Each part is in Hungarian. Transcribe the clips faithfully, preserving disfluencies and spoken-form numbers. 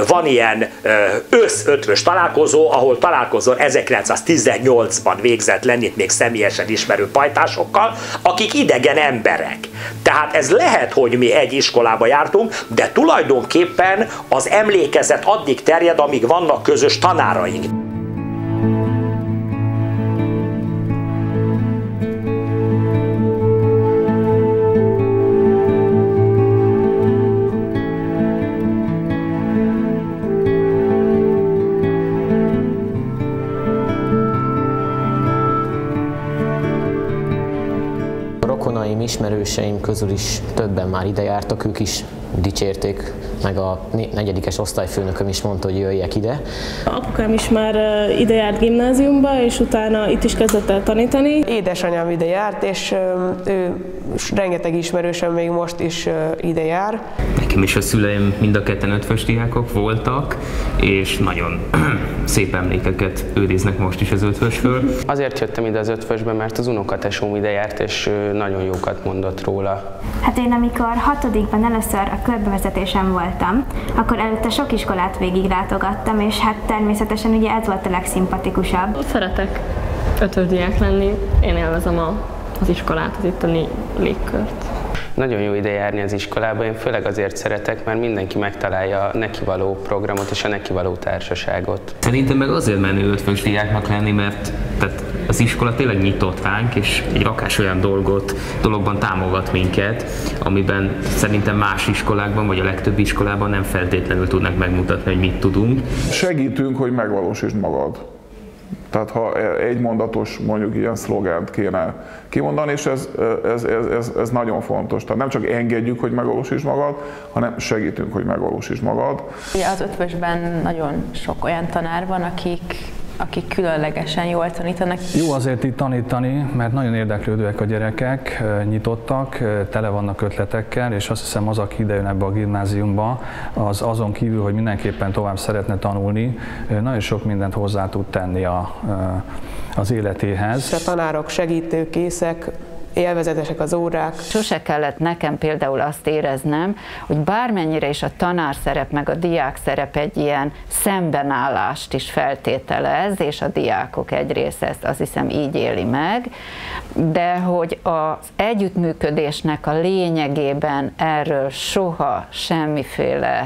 van ilyen összötvös találkozó, ahol találkozol ezerkilencszáztizennyolcban végzett Lennit még személyesen ismerő pajtásokkal, akik idegen emberek. Tehát ez lehet, hogy mi egy iskolába jártunk, de tulajdonképpen az emlékezet addig terjed, amíg vannak közös tanáraink. Rokonaim, ismerőseim közül is többen már ide jártak, ők is dicsérték, meg a negyedikes osztályfőnököm is mondta, hogy jöjjek ide. Apukám is már ide járt gimnáziumba, és utána itt is kezdett el tanítani. Édesanyám ide járt, és ő rengeteg ismerősöm még most is ide jár. Nekem is a szüleim mind a ketten ötvös diákok voltak, és nagyon szép emlékeket őriznek most is az ötvösről. Azért jöttem ide az ötvösbe, mert az unokatesóm ide járt, és nagyon jókat mondott róla. Hát én amikor hatodikban először a körbevezetésen voltam, akkor előtte sok iskolát végig látogattam, és hát természetesen ugye ez volt a legszimpatikusabb. Szeretek ötvös diák lenni, én élvezem a, az iskolát, az itteni légkört. Nagyon jó ide járni az iskolába, én főleg azért szeretek, mert mindenki megtalálja a nekivaló programot és a nekivaló társaságot. Szerintem meg azért menő ötvös diáknak lenni, mert tehát az iskola tényleg nyitott ránk, és egy rakás olyan dolgot, dologban támogat minket, amiben szerintem más iskolákban, vagy a legtöbb iskolában nem feltétlenül tudnak megmutatni, hogy mit tudunk. Segítünk, hogy megvalósítsd magad. Tehát ha egymondatos, mondjuk ilyen szlogent kéne kimondani, és ez, ez, ez, ez nagyon fontos. Tehát nem csak engedjük, hogy megvalósítsd magad, hanem segítünk, hogy megvalósítsd magad. Ugye az ötvösben nagyon sok olyan tanár van, akik akik különlegesen jól tanítanak. Jó azért itt tanítani, mert nagyon érdeklődőek a gyerekek, nyitottak, tele vannak ötletekkel, és azt hiszem az, aki idejön ebbe a gimnáziumba, az azon kívül, hogy mindenképpen tovább szeretne tanulni, nagyon sok mindent hozzá tud tenni a, az életéhez. A tanárok segítőkészek, élvezetesek az órák. Sose kellett nekem például azt éreznem, hogy bármennyire is a tanár szerep meg a diák szerep egy ilyen szembenállást is feltételez, és a diákok egy része ezt azt hiszem így éli meg, de hogy az együttműködésnek a lényegében erről soha semmiféle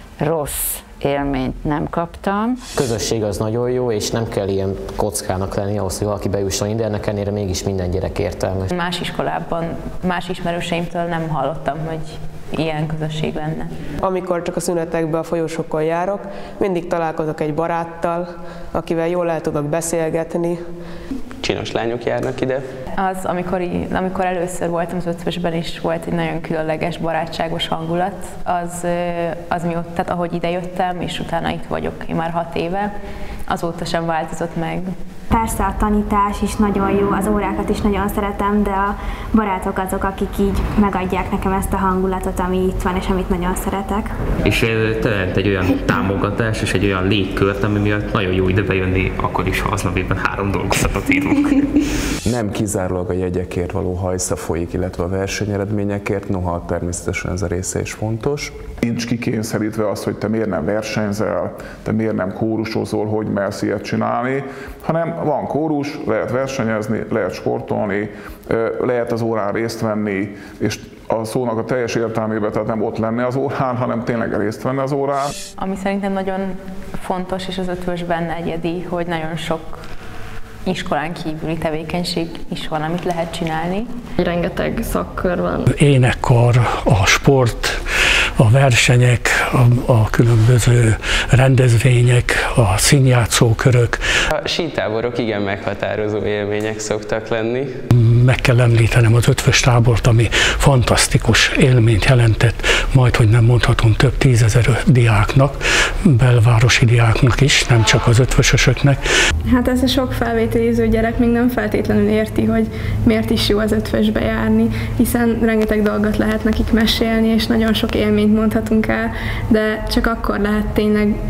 rossz élményt nem kaptam. A közösség az nagyon jó, és nem kell ilyen kockának lenni ahhoz, hogy valaki bejusson ide, ennek ellenére mégis minden gyerek értelmes. Más iskolában, más ismerőseimtől nem hallottam, hogy ilyen közösség lenne. Amikor csak a szünetekben a folyosókon járok, mindig találkozok egy baráttal, akivel jól el tudok beszélgetni. Csinos lányok járnak ide. Az, amikor, amikor először voltam az ötvösben is volt egy nagyon különleges, barátságos hangulat, az, az mióta, tehát ahogy idejöttem, és utána itt vagyok én már hat éve, azóta sem változott meg. Persze a tanítás is nagyon jó, az órákat is nagyon szeretem, de a barátok azok, akik így megadják nekem ezt a hangulatot, ami itt van, és amit nagyon szeretek. És teremt egy olyan támogatás és egy olyan légkört, ami miatt nagyon jó ide bejönni, akkor is, ha aznap éppen három dolgozatot írunk. Nem kizárólag a jegyekért való hajsza folyik, illetve a versenyeredményekért, noha természetesen ez a része is fontos. Nincs kikényszerítve az, hogy te miért nem versenyzel, te miért nem kórusozol, hogy mersz ilyet csinálni, hanem van kórus, lehet versenyezni, lehet sportolni, lehet az órán részt venni, és a szónak a teljes értelmében, tehát nem ott lenni az órán, hanem tényleg részt venni az órán. Ami szerintem nagyon fontos, és az ötvösben egyedi, hogy nagyon sok iskolán kívüli tevékenység is van, amit lehet csinálni. Rengeteg szakkör van. Énekkar, a sport, a versenyek, a, a különböző rendezvények, a színjátszókörök. A sítáborok igen meghatározó élmények szoktak lenni. Meg kell említenem az ötvös tábort, ami fantasztikus élményt jelentett, majd hogy nem mondhatom több tízezer diáknak, belvárosi diáknak is, nem csak az ötvösösöknek. Hát ez a sok felvételiző gyerek még nem feltétlenül érti, hogy miért is jó az ötvösbe járni, hiszen rengeteg dolgot lehet nekik mesélni, és nagyon sok élményt mondhatunk el, de csak akkor lehet tényleg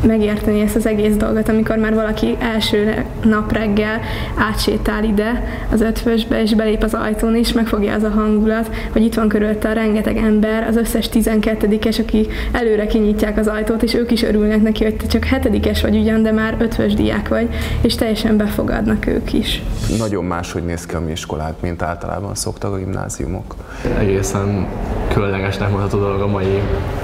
megérteni ezt az egész dolgot, amikor már valaki első nap reggel átsétál ide az Ötvösbe, és belép az ajtón, és megfogja az a hangulat, hogy itt van körülötte a rengeteg ember, az összes tizenkettedikes, aki előre kinyitják az ajtót, és ők is örülnek neki, hogy te csak hetedikes vagy ugyan, de már ötvös diák vagy, és teljesen befogadnak ők is. Nagyon máshogy néz ki a mi iskolánk, mint általában szoktak a gimnáziumok. Egészen különlegesnek mondható dolog a mai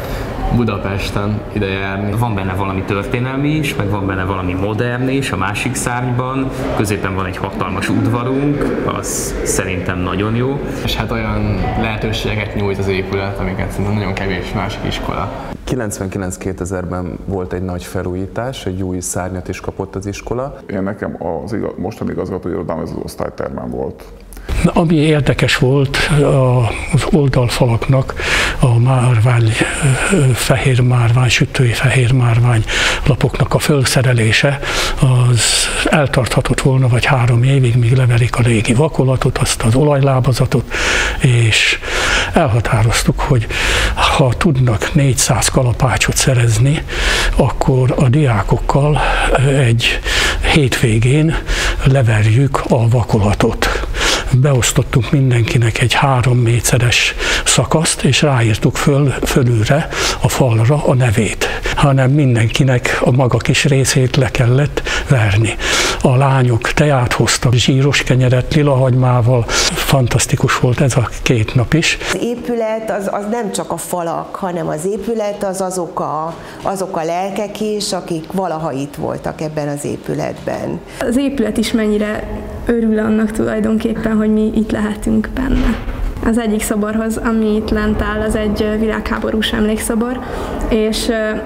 Budapesten ide járni. Van benne valami történelmi is, meg van benne valami modern is a másik szárnyban. Középen van egy hatalmas udvarunk, az szerintem nagyon jó. És hát olyan lehetőségeket nyújt az épület, amiket szerintem nagyon kevés másik iskola. kilencvenkilenc kétezerben volt egy nagy felújítás, egy új szárnyat is kapott az iskola. Én nekem az igaz, mostani igazgatói irodám ez az osztálytermem volt. Ami érdekes volt az oldalfalaknak a márvány, fehér márvány, sütői fehér márvány lapoknak a fölszerelése, az eltarthatott volna vagy három évig, míg leverik a régi vakolatot, azt az olajlábazatot, és elhatároztuk, hogy ha tudnak négyszáz kalapácsot szerezni, akkor a diákokkal egy hétvégén leverjük a vakolatot. Beosztottunk mindenkinek egy három méteres szakaszt, és ráírtuk föl, fölülre a falra a nevét, hanem mindenkinek a maga kis részét le kellett verni. A lányok teát hoztak, zsíros kenyeret lilahagymával, fantasztikus volt ez a két nap is. Az épület az, az nem csak a falak, hanem az épület az azok a, azok a lelkek is, akik valaha itt voltak ebben az épületben. Az épület is mennyire örül annak tulajdonképpen, hogy mi itt lehetünk benne. Az egyik szoborhoz, ami itt lent áll, az egy világháborús emlékszobor, és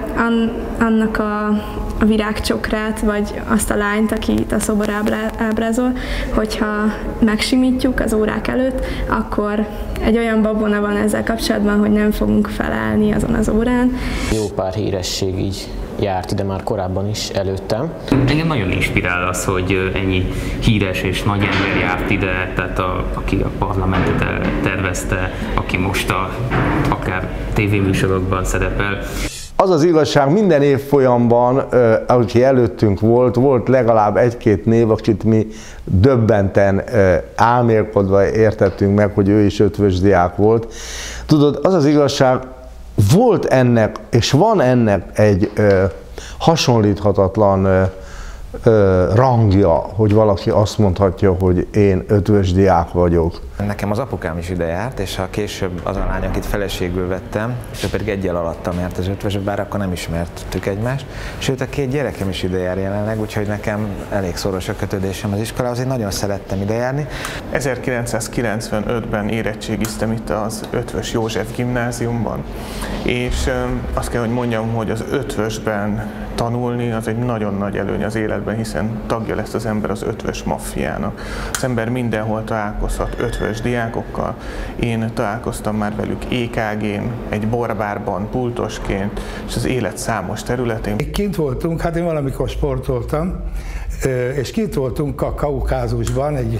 annak a, a virágcsokrát, vagy azt a lányt, aki itt a szobor ábrázol, hogyha megsimítjuk az órák előtt, akkor egy olyan babona van ezzel kapcsolatban, hogy nem fogunk felállni azon az órán. Jó pár híresség így járt ide már korábban is előttem. Engem nagyon inspirál az, hogy ennyi híres és nagy ember járt ide, tehát a, aki a parlamentet tervezte, aki most a, akár tévéműsorokban szerepel. Az az igazság, minden évfolyamban, aki előttünk volt, volt legalább egy-két név, akit mi döbbenten álmélkodva értettünk meg, hogy ő is ötvös diák volt. Tudod, az az igazság, volt ennek, és van ennek egy ö, hasonlíthatatlan ö, ö, rangja, hogy valaki azt mondhatja, hogy én ötvös diák vagyok. Nekem az apukám is ide járt, és ha később az a lány, akit feleségül vettem, ő pedig egyel alattam járt az ötvösbe, bár akkor nem ismertük egymást. Sőt, a két gyerekem is ide jár jelenleg, úgyhogy nekem elég szoros a kötődésem az iskolához, én nagyon szerettem ide járni. ezerkilencszázkilencvenötben érettségiztem itt az Ötvös József gimnáziumban, és azt kell, hogy mondjam, hogy az ötvösben tanulni az egy nagyon nagy előny az életben, hiszen tagja lesz az ember az ötvös maffiának. Az ember mindenhol találkozhat ötvös diákokkal. Én találkoztam már velük é ká gén, egy borbárban, pultosként, és az élet számos területén. Kint voltunk, hát én valamikor sportoltam, és kint voltunk a Kaukázusban, egy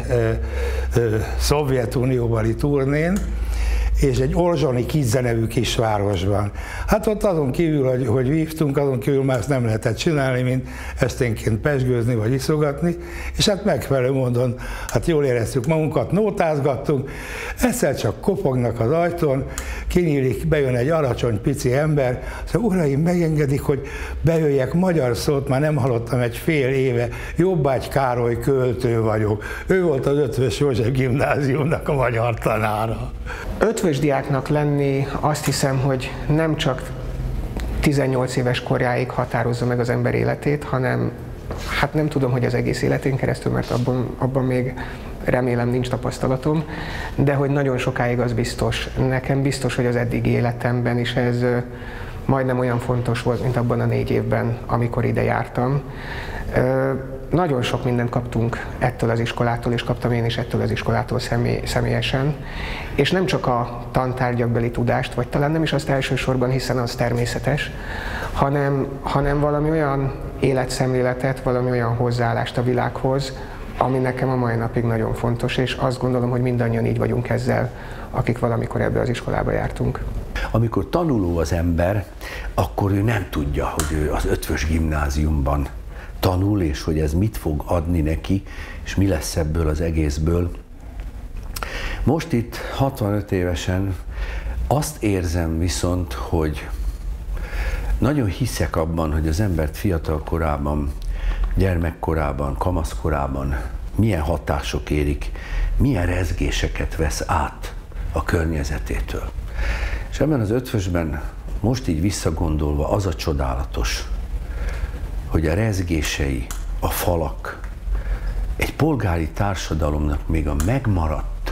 Szovjetunióbeli turnén, és egy Orzsoni Kidze nevű kisvárosban. Hát ott azon kívül, hogy, hogy vívtunk, azon kívül már ezt nem lehetett csinálni, mint esténként pezsgőzni vagy iszogatni, és hát megfelelő módon, hát jól éreztük magunkat, nótázgattunk, egyszer csak kopognak az ajtón, kinyílik, bejön egy alacsony pici ember, szóval uraim, megengedik, hogy bejöjjek, magyar szót már nem hallottam egy fél éve, Jobbágy Károly költő vagyok. Ő volt az Ötvös József gimnáziumnak a magyar tanára. Ötvös diáknak lenni, azt hiszem, hogy nem csak tizennyolc éves korjáig határozza meg az ember életét, hanem hát nem tudom, hogy az egész életén keresztül, mert abban, abban még remélem nincs tapasztalatom, de hogy nagyon sokáig az biztos. Nekem biztos, hogy az eddigi életemben is ez majdnem olyan fontos volt, mint abban a négy évben, amikor ide jártam. Nagyon sok mindent kaptunk ettől az iskolától, és kaptam én is ettől az iskolától személy, személyesen. És nem csak a tantárgyakbeli tudást, vagy talán nem is azt elsősorban, hiszen az természetes, hanem, hanem valami olyan életszemléletet, valami olyan hozzáállást a világhoz, ami nekem a mai napig nagyon fontos, és azt gondolom, hogy mindannyian így vagyunk ezzel, akik valamikor ebbe az iskolába jártunk. Amikor tanuló az ember, akkor ő nem tudja, hogy ő az Ötvös Gimnáziumban tanul, és hogy ez mit fog adni neki, és mi lesz ebből az egészből. Most itt hatvanöt évesen azt érzem viszont, hogy nagyon hiszek abban, hogy az embert fiatal korában, gyermekkorában, kamaszkorában milyen hatások érik, milyen rezgéseket vesz át a környezetétől. És ebben az Ötvösben most így visszagondolva az a csodálatos, hogy a rezgései, a falak, egy polgári társadalomnak még a megmaradt,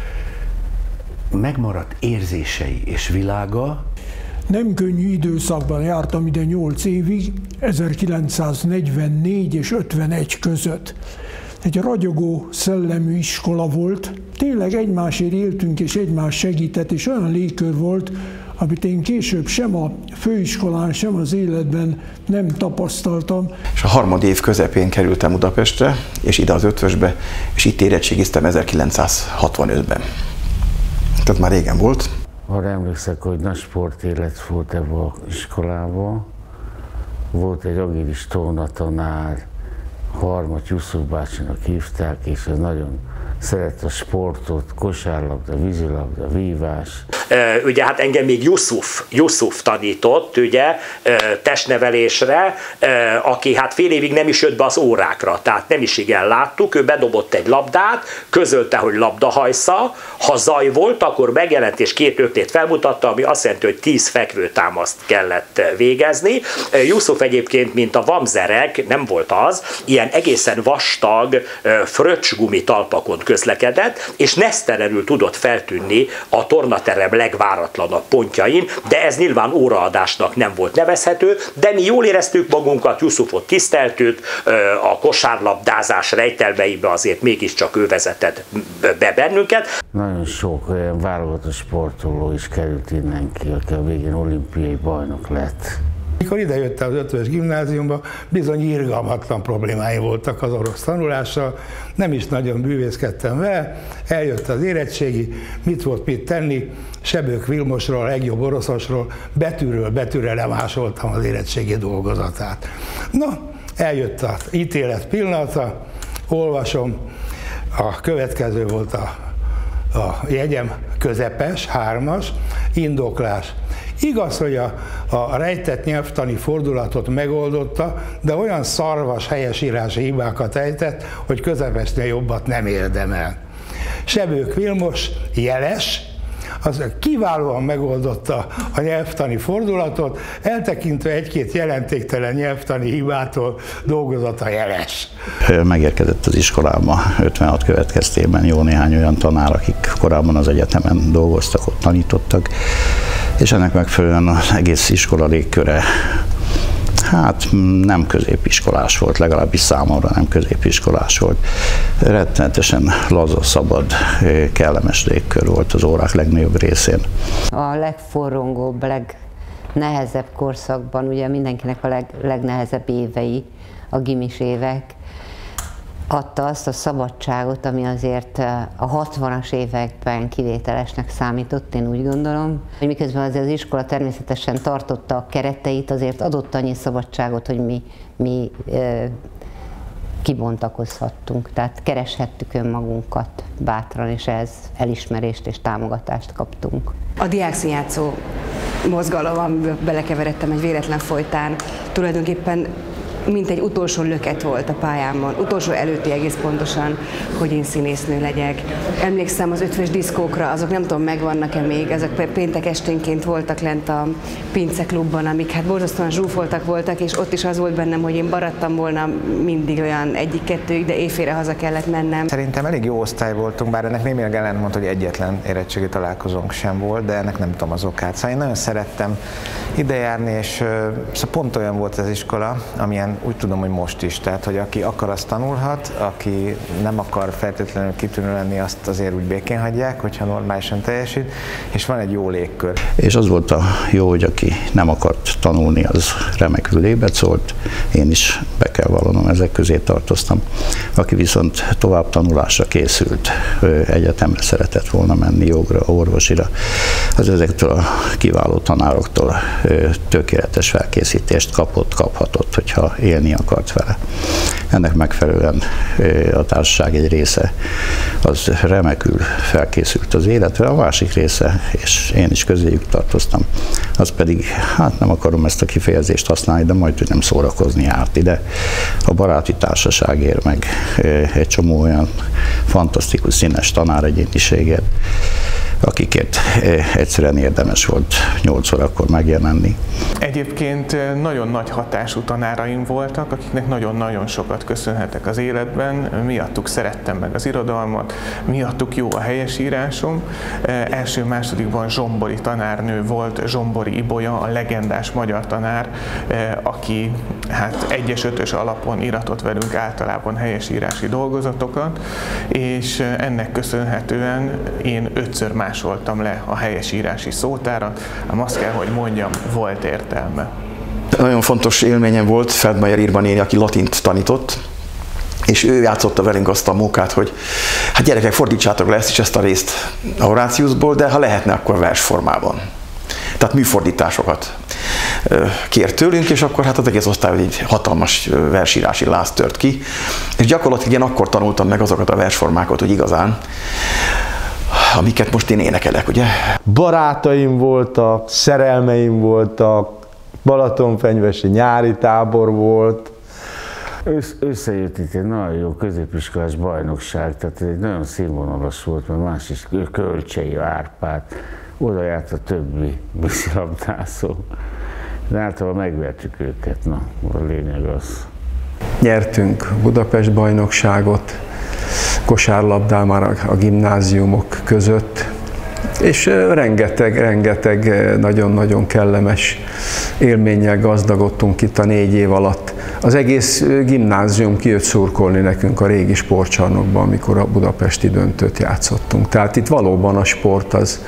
megmaradt érzései és világa. Nem könnyű időszakban jártam ide nyolc évig, ezerkilencszáznegyvennégy és ötvenegy között. Egy ragyogó szellemű iskola volt, tényleg egymásért éltünk és egymás segített, és olyan légkör volt, amit én később sem a főiskolán, sem az életben nem tapasztaltam. És a harmad év közepén kerültem Budapestre, és ide az Ötvösbe, és itt érettségiztem ezerkilencszázhatvanötben. Tehát már régen volt. Arra emlékszek, hogy nagy sportélet volt ebben az iskolában. Volt egy agilis tónatanár, Harmat Jusuf bácsinak hívták, és az nagyon szeret a sportot, kosárlabda, vízilabda, vívás. Ugye hát engem még Jusuf, Jusuf tanított, ugye, testnevelésre, aki hát fél évig nem is jött be az órákra, tehát nem is igen láttuk, ő bedobott egy labdát, közölte, hogy labdahajsza, ha zaj volt, akkor megjelent és két öklét felmutatta, ami azt jelenti, hogy tíz fekvőtámaszt kellett végezni. Jusuf egyébként, mint a vamzerek, nem volt az, ilyen egészen vastag fröccsgumi talpakon közlekedett, és nesztelenül tudott feltűnni a tornaterem legváratlanabb pontjain, de ez nyilván óraadásnak nem volt nevezhető, de mi jól éreztük magunkat, Jusufot tiszteltük, a kosárlabdázás rejtelmeibe azért mégiscsak ő vezetett be bennünket. Nagyon sok olyan válogatott sportoló is került innen ki, aki a végén olimpiai bajnok lett. Mikor idejöttem az Ötvös Gimnáziumba, bizony irgalmatlan problémái voltak az orosz tanulással, nem is nagyon bűvészkedtem vele, eljött az érettségi, mit volt mit tenni, Sebők Vilmosról, a legjobb oroszosról, betűről betűre lemásoltam az érettségi dolgozatát. Na, eljött az ítélet pillanata, olvasom, a következő volt a, a jegyem, közepes, hármas, indoklás. Igaz, hogy a, a rejtett nyelvtani fordulatot megoldotta, de olyan szarvas helyesírási hibákat ejtett, hogy közepesnél jobbat nem érdemel. Sebők Vilmos, jeles, az kiválóan megoldotta a nyelvtani fordulatot, eltekintve egy-két jelentéktelen nyelvtani hibától dolgozata jeles. Megérkezett az iskolába ötvenhat következtében jó néhány olyan tanár, akik korábban az egyetemen dolgoztak, ott tanítottak, és ennek megfelelően az egész iskola légköre hát nem középiskolás volt, legalábbis számomra nem középiskolás volt. Rettenetesen laza, szabad, kellemes légkör volt az órák legnagyobb részén. A legforrongóbb, legnehezebb korszakban, ugye mindenkinek a leg, legnehezebb évei, a gimis évek, adta azt a szabadságot, ami azért a hatvanas években kivételesnek számított, én úgy gondolom. Miközben azért az iskola természetesen tartotta a kereteit, azért adott annyi szabadságot, hogy mi, mi e, kibontakozhattunk, tehát kereshettük önmagunkat bátran, és ehhez elismerést és támogatást kaptunk. A diákszínjátszó mozgalomban belekeveredtem egy véletlen folytán, tulajdonképpen mint egy utolsó löket volt a pályámon, utolsó előtti egész pontosan, hogy én színésznő legyek. Emlékszem az ötvös diszkókra, azok nem tudom, megvannak-e még, ezek péntek esténként voltak lent a Pince Klubban, amik hát borzasztóan zsúfoltak voltak, és ott is az volt bennem, hogy én maradtam volna mindig olyan egyik-kettőig, de éjfélre haza kellett mennem. Szerintem elég jó osztály voltunk, bár ennek némileg ellentmond, hogy egyetlen érettségi találkozónk sem volt, de ennek nem tudom az okát. Szóval én nagyon szerettem ide járni, és szóval pont olyan volt az iskola, amilyen úgy tudom, hogy most is. Tehát, hogy aki akar, az tanulhat, aki nem akar feltétlenül kitűnő lenni, azt azért úgy békén hagyják, hogyha normálisan teljesít, és van egy jó légkör. És az volt a jó, hogy aki nem akart tanulni, az remekül lébetszolt. Én is be kell vallanom, ezek közé tartoztam. Aki viszont tovább tanulásra készült, egyetemre szeretett volna menni, jogra, orvosira, az ezektől a kiváló tanároktól tökéletes felkészítést kapott, kaphatott, hogyha élni akart vele. Ennek megfelelően a társaság egy része az remekül felkészült az életre, a másik része, és én is közéjük tartoztam, az pedig, hát nem akarom ezt a kifejezést használni, de majd nem szórakozni járt ide. A baráti társaságért, meg egy csomó olyan fantasztikus, színes tanáregyéniségért, akikért egyszerűen érdemes volt nyolc órakor megjelenni. Egyébként nagyon nagy hatású tanáraim voltak, akiknek nagyon-nagyon sokat köszönhetek az életben. Miattuk szerettem meg az irodalmat, miattuk jó a helyesírásom. Első-másodikban Zsombori tanárnő volt, Zsombori Ibolya, a legendás magyar tanár, aki hát egyes ötös alapon íratott velünk általában helyesírási dolgozatokat, és ennek köszönhetően én ötször másoltam le a helyesírási szótárat, ám azt kell, hogy mondjam, volt értelme. Nagyon fontos élményem volt Feldmayer Irma néni, aki latint tanított, és ő játszotta velünk azt a mókát, hogy hát gyerekek, fordítsátok le ezt is, ezt a részt a Horáciusból, de ha lehetne, akkor versformában. Tehát műfordításokat kért tőlünk, és akkor hát az egész osztály egy hatalmas versírási láz tört ki, és gyakorlatilag én akkor tanultam meg azokat a versformákat, hogy igazán, amiket most én énekelek, ugye? Barátaim voltak, szerelmeim voltak, Balatonfenyvesi nyári tábor volt. Össz, összejött itt egy nagyon jó középiskolás bajnokság, tehát egy nagyon színvonalas volt, mert más is, Kölcsei Árpád, oda járt a többi vízilabdászó. De általában megvertük őket, na, a lényeg az. Nyertünk Budapest bajnokságot, kosárlabdán már a gimnáziumok között, és rengeteg, rengeteg nagyon-nagyon kellemes élménnyel gazdagodtunk itt a négy év alatt. Az egész gimnázium kijött szurkolni nekünk a régi sportcsarnokban, amikor a budapesti döntőt játszottunk. Tehát itt valóban a sport az,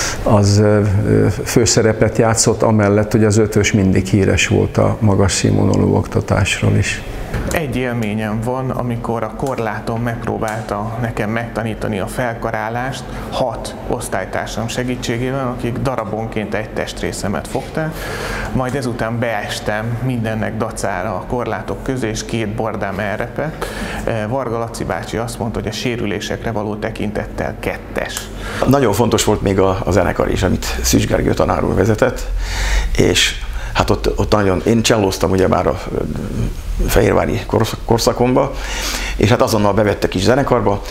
az főszerepet játszott, amellett, hogy az ötös mindig híres volt a magas színvonalú oktatásról is. Egy élményem van, amikor a korlátom megpróbálta nekem megtanítani a felkarálást hat osztálytársam segítségével, akik darabonként egy testrészemet fogták, majd ezután beestem mindennek dacára a korlátok közé, és két bordám elrepett. Varga Laci bácsi azt mondta, hogy a sérülésekre való tekintettel kettes. Nagyon fontos volt még a, a zenekar is, amit Szűcs Gergő tanár úr vezetett, és hát ott, ott nagyon, én csellóztam ugye már a fehérvári korszakomba, és hát azonnal bevettek is zenekarba,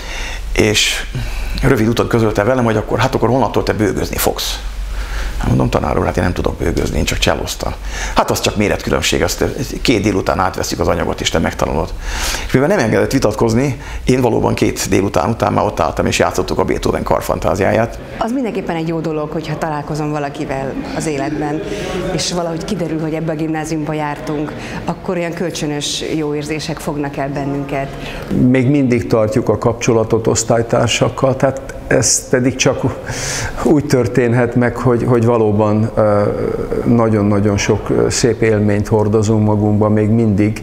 és rövid utat közölte velem, hogy akkor, hát akkor holnaptól te bőgözni fogsz. Hát mondom, tanár úr, hát én nem tudok bőgözni, én csak csellóztam. Hát az csak méretkülönbség, azt két délután átveszik az anyagot, és te megtanulod. És mivel nem engedett vitatkozni, én valóban két délután után már ott álltam, és játszottuk a Beethoven karfantáziáját. Az mindenképpen egy jó dolog, hogyha találkozom valakivel az életben, és valahogy kiderül, hogy ebbe a gimnáziumba jártunk, akkor olyan kölcsönös jó érzések fognak el bennünket. Még mindig tartjuk a kapcsolatot osztálytársakkal, tehát ez pedig csak úgy történhet meg, hogy, hogy valóban nagyon-nagyon sok szép élményt hordozunk magunkba még mindig,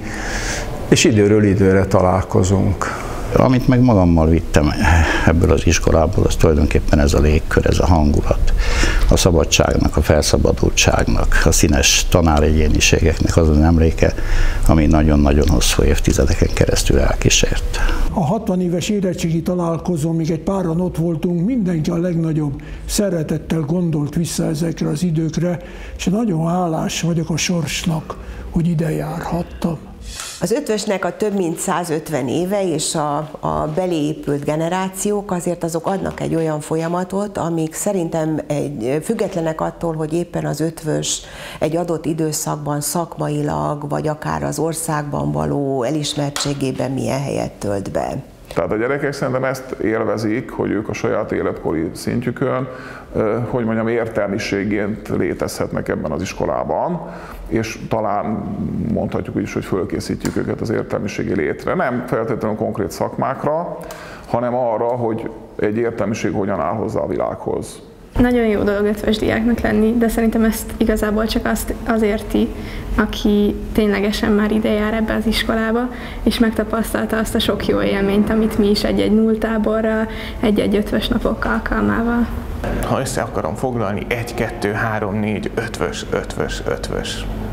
és időről időre találkozunk. Amit meg magammal vittem ebből az iskolából, az tulajdonképpen ez a légkör, ez a hangulat, a szabadságnak, a felszabadultságnak, a színes tanáregyéniségeknek az az emléke, ami nagyon-nagyon hosszú évtizedeken keresztül elkísért. A hatvan éves érettségi találkozón még egy páran ott voltunk, mindenki a legnagyobb szeretettel gondolt vissza ezekre az időkre, és nagyon hálás vagyok a sorsnak, hogy ide járhattam. Az ötvösnek a több mint százötven éve és a, a beléépült generációk azért azok adnak egy olyan folyamatot, amik szerintem egy, függetlenek attól, hogy éppen az ötvös egy adott időszakban szakmailag, vagy akár az országban való elismertségében milyen helyet tölt be. Tehát a gyerekek szerintem ezt élvezik, hogy ők a saját életkori szintjükön, hogy mondjam, értelmiségként létezhetnek ebben az iskolában, és talán mondhatjuk is, hogy fölkészítjük őket az értelmiségi létre. Nem feltétlenül konkrét szakmákra, hanem arra, hogy egy értelmiség hogyan áll hozzá a világhoz. Nagyon jó dolog ötvös diáknak lenni, de szerintem ezt igazából csak azt az érti, aki ténylegesen már ide jár ebbe az iskolába, és megtapasztalta azt a sok jó élményt, amit mi is egy-egy nulltáborral, egy-egy ötvös napok alkalmával. Ha össze akarom foglalni, egy, kettő, három, négy, ötvös, ötvös, ötvös.